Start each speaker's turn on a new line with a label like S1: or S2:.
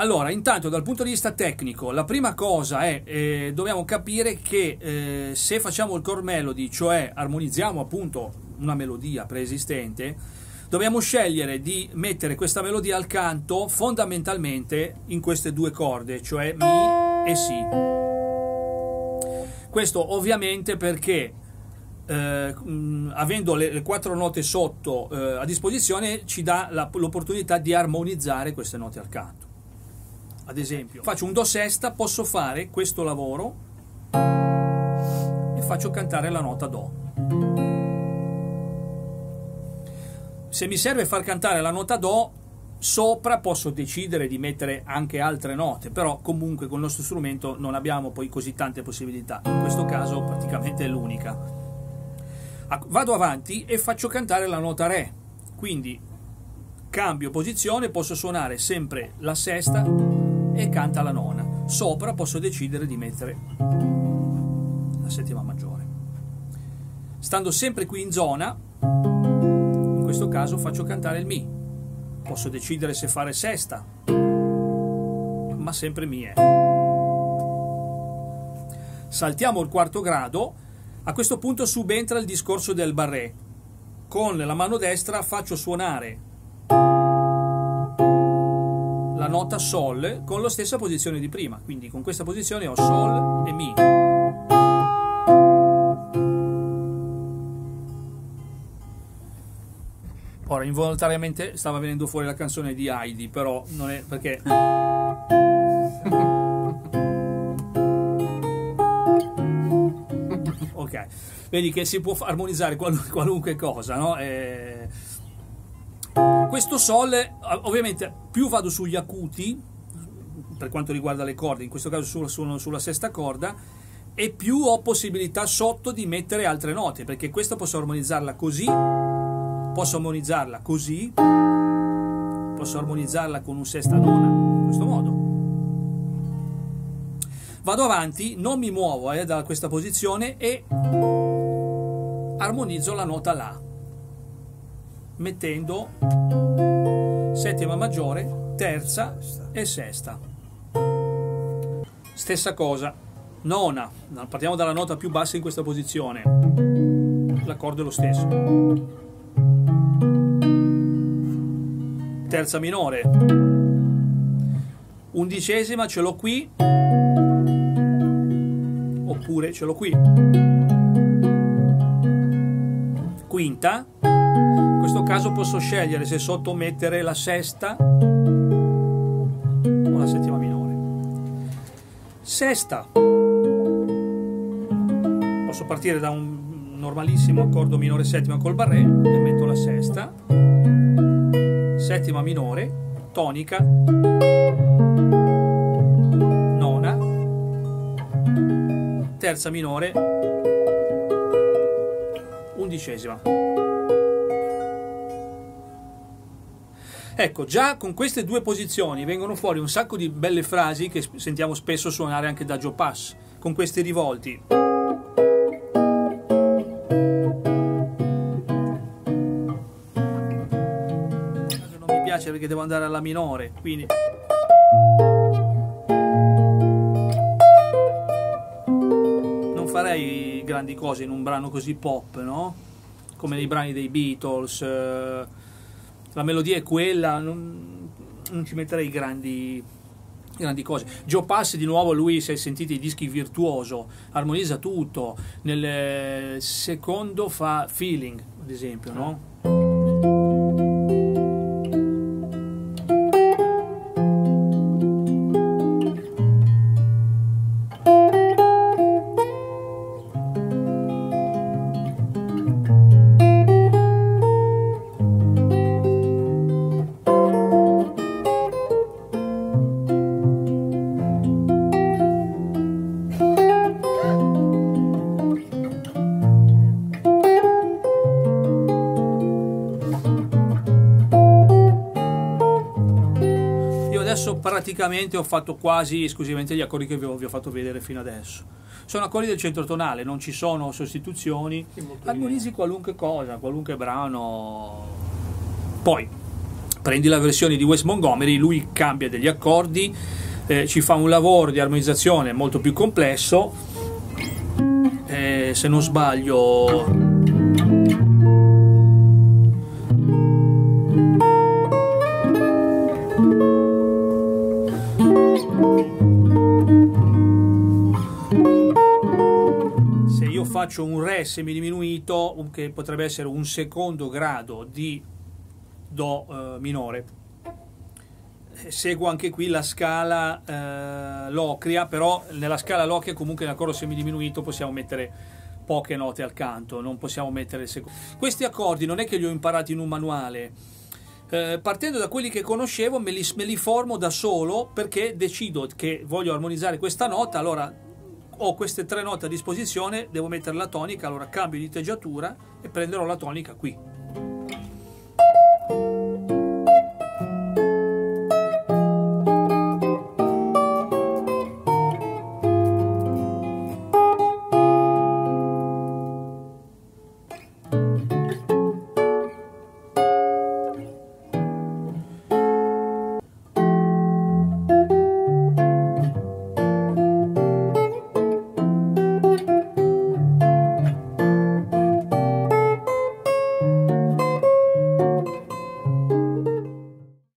S1: Allora, intanto dal punto di vista tecnico, la prima cosa è dobbiamo capire che se facciamo il core melody, cioè armonizziamo appunto una melodia preesistente, dobbiamo scegliere di mettere questa melodia al canto fondamentalmente in queste due corde, cioè Mi e Si. Questo ovviamente perché avendo le quattro note sotto a disposizione ci dà l'opportunità di armonizzare queste note al canto. Ad esempio, faccio un Do sesta, posso fare questo lavoro e faccio cantare la nota Do. Se mi serve far cantare la nota Do, sopra posso decidere di mettere anche altre note, però comunque con il nostro strumento non abbiamo poi così tante possibilità. In questo caso praticamente è l'unica. Vado avanti e faccio cantare la nota Re, quindi cambio posizione, posso suonare sempre la sesta e canta la nona. Sopra posso decidere di mettere la settima maggiore. Stando sempre qui in zona, in questo caso faccio cantare il Mi. Posso decidere se fare sesta, ma sempre Mi è. Saltiamo il quarto grado. A questo punto subentra il discorso del barré. Con la mano destra faccio suonare la nota Sol con la stessa posizione di prima, quindi con questa posizione ho Sol e Mi. Ora involontariamente stava venendo fuori la canzone di Heidi, però non è perché ok, vedi che si può armonizzare qualunque cosa, no? Questo Sol, ovviamente più vado sugli acuti per quanto riguarda le corde, in questo caso sono sulla sesta corda, e più ho possibilità sotto di mettere altre note, perché questa posso armonizzarla così, posso armonizzarla così, posso armonizzarla con un sesta nona, in questo modo. Vado avanti, non mi muovo da questa posizione e armonizzo la nota La, mettendo settima maggiore, terza e sesta. Stessa cosa, nona, partiamo dalla nota più bassa in questa posizione, l'accordo è lo stesso. Terza minore, undicesima ce l'ho qui, oppure ce l'ho qui. Quinta, in questo caso posso scegliere se sotto mettere la sesta o la settima minore. Sesta, posso partire da un normalissimo accordo minore settima col barré e metto la sesta, settima minore, tonica, nona, terza minore, undicesima. Ecco, già con queste due posizioni vengono fuori un sacco di belle frasi che sentiamo spesso suonare anche da Joe Pass, con questi rivolti. Non mi piace perché devo andare alla minore, quindi non farei grandi cose in un brano così pop, no? Come nei brani dei Beatles. La melodia è quella, non ci metterei grandi cose. Joe Pass, di nuovo, lui, se sentite i dischi, virtuoso, armonizza tutto. Nel secondo fa Feeling, ad esempio, no? Adesso praticamente ho fatto quasi esclusivamente gli accordi che vi ho fatto vedere fino adesso. Sono accordi del centrotonale, non ci sono sostituzioni, armonizzi qualunque cosa, qualunque brano. Poi prendi la versione di Wes Montgomery, lui cambia degli accordi, ci fa un lavoro di armonizzazione molto più complesso, se non sbaglio. Se io faccio un Re semidiminuito, che potrebbe essere un secondo grado di Do minore, seguo anche qui la scala Locria, però nella scala Locria comunque nell'accordo semidiminuito possiamo mettere poche note al canto, non possiamo mettere questi accordi. Non è che li ho imparati in un manuale, partendo da quelli che conoscevo me li formo da solo, perché decido che voglio armonizzare questa nota, allora ho queste 3 note a disposizione, devo mettere la tonica, allora cambio di teggiatura e prenderò la tonica qui.